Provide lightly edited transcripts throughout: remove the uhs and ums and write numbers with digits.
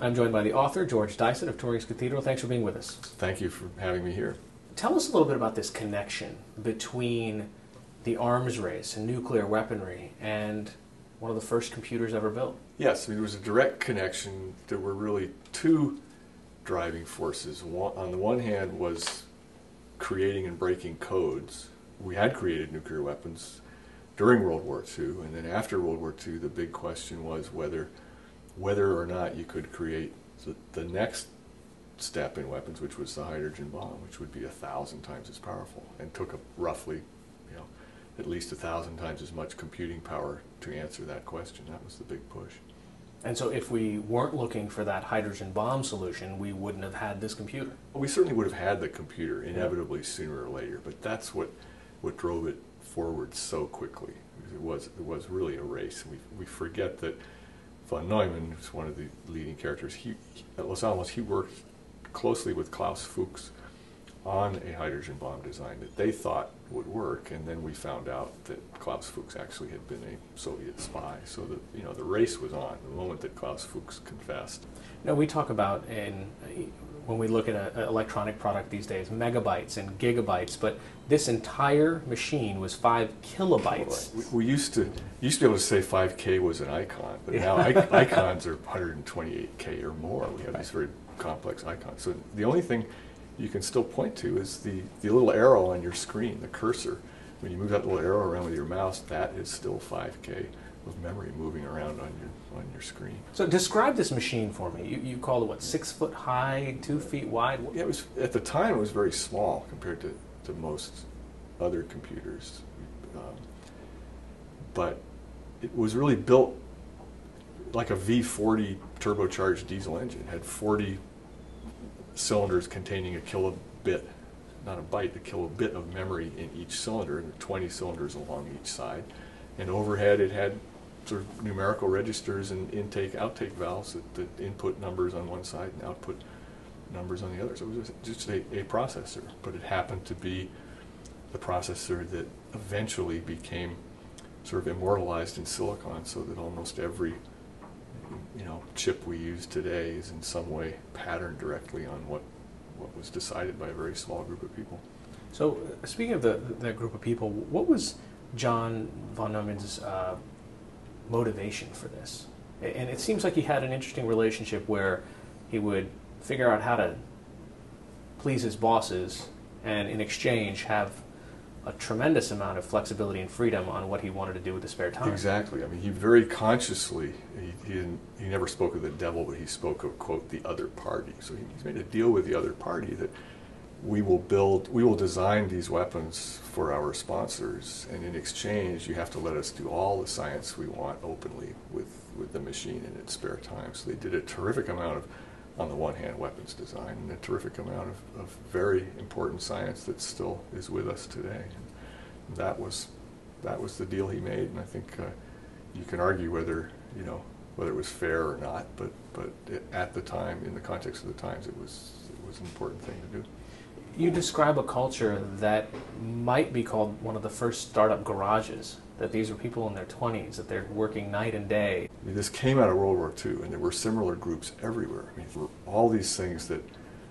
I'm joined by the author, George Dyson of Turing's Cathedral. Thanks for being with us. Thank you for having me here. Tell us a little bit about this connection between the arms race and nuclear weaponry and one of the first computers ever built. Yes, there was a direct connection. There were really two driving forces. On the one hand was creating and breaking codes. We had created nuclear weapons during World War II, and then after World War II, the big question was whether or not you could create the next step in weapons, which was the hydrogen bomb, which would be 1,000 times as powerful, and took roughly, at least 1,000 times as much computing power to answer that question. That was the big push. And so if we weren't looking for that hydrogen bomb solution, we wouldn't have had this computer. Well, we certainly would have had the computer, inevitably, sooner or later, but that's what drove it forward so quickly. It was really a race. We forget that von Neumann, who's one of the leading characters, at Los Alamos, he worked closely with Klaus Fuchs on a hydrogen bomb design that they thought would work, and then we found out that Klaus Fuchs actually had been a Soviet spy. So the race was on the moment that Klaus Fuchs confessed. Now we talk about, when we look at an electronic product these days, megabytes and gigabytes, but this entire machine was 5 kilobytes. We used to be able to say 5K was an icon, but now icons are 128K or more. We have these very complex icons. So the only thing you can still point to is the little arrow on your screen, the cursor. When you move that little arrow around with your mouse, that is still 5K of memory moving around on your screen. So describe this machine for me. You called it what, 6 foot high, 2 feet wide? Yeah, it was, at the time it was very small compared to most other computers, but it was really built like a V40 turbocharged diesel engine. It had 40 cylinders containing a kilobit, not a byte, a kilobit of memory in each cylinder, and 20 cylinders along each side. And overhead it had sort of numerical registers and intake-outtake valves that input numbers on one side and output numbers on the other. So it was just a processor, but it happened to be the processor that eventually became sort of immortalized in silicon, so that almost every chip we use today is in some way patterned directly on what was decided by a very small group of people. So speaking of that group of people, what was John von Neumann's motivation for this? And it seems like he had an interesting relationship where he would figure out how to please his bosses and in exchange have a tremendous amount of flexibility and freedom on what he wanted to do with the spare time. Exactly. I mean, he very consciously, he never spoke of the devil, but he spoke of, quote, the other party. So he's made a deal with the other party that we will design these weapons for our sponsors, and in exchange you have to let us do all the science we want openly with the machine in its spare time. So they did a terrific amount of, on the one hand, weapons design, and a terrific amount of very important science that still is with us today. And that was the deal he made, and I think you can argue whether it was fair or not, but at the time, in the context of the times, it was an important thing to do. You describe a culture that might be called one of the first startup garages, that these are people in their 20s, that they're working night and day. I mean, this came out of World War II, and there were similar groups everywhere. I mean, for all these things that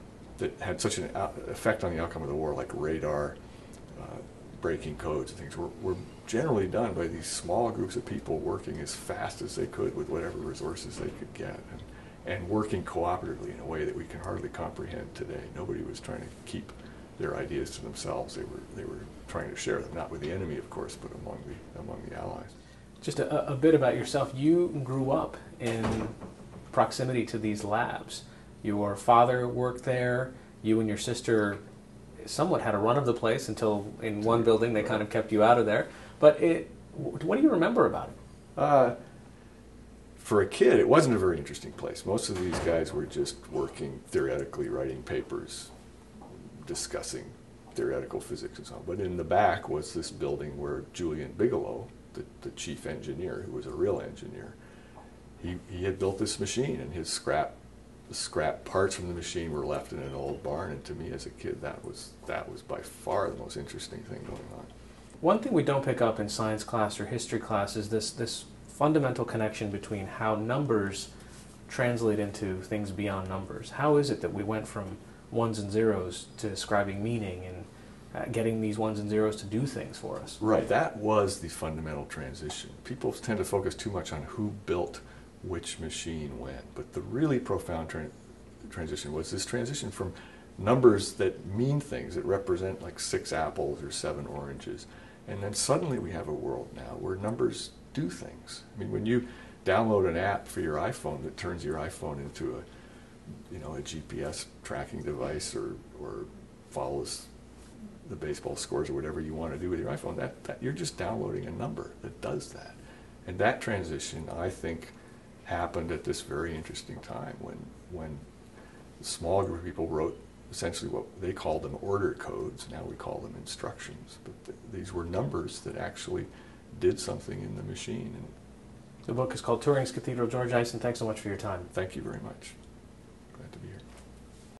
had such an effect on the outcome of the war, like radar, breaking codes and things, were generally done by these small groups of people working as fast as they could with whatever resources they could get, and working cooperatively in a way that we can hardly comprehend today. Nobody was trying to keep their ideas to themselves. They were trying to share them, not with the enemy, of course, but among the allies. Just a bit about yourself. You grew up in proximity to these labs. Your father worked there. You and your sister somewhat had a run of the place until in one building they kind of kept you out of there. But what do you remember about it? For a kid, it wasn't a very interesting place. Most of these guys were just working theoretically, writing papers, discussing theoretical physics and so on. But in the back was this building where Julian Bigelow, the chief engineer, who was a real engineer, he had built this machine, and his scrap parts from the machine were left in an old barn. And to me, as a kid, that was by far the most interesting thing going on. One thing we don't pick up in science class or history class is this fundamental connection between how numbers translate into things beyond numbers? How is it that we went from ones and zeros to describing meaning and getting these ones and zeros to do things for us? Right, that was the fundamental transition. People tend to focus too much on who built which machine when, but the really profound transition was this transition from numbers that mean things, that represent like 6 apples or 7 oranges, and then suddenly we have a world now where numbers do things. I mean, when you download an app for your iPhone that turns your iPhone into a GPS tracking device or follows the baseball scores or whatever you want to do with your iPhone, that you're just downloading a number that does that. And that transition, I think, happened at this very interesting time when a small group of people wrote essentially what they called them order codes. Now we call them instructions. But these were numbers that actually did something in the machine. And the book is called Turing's Cathedral. George Dyson, thanks so much for your time. thank you very much.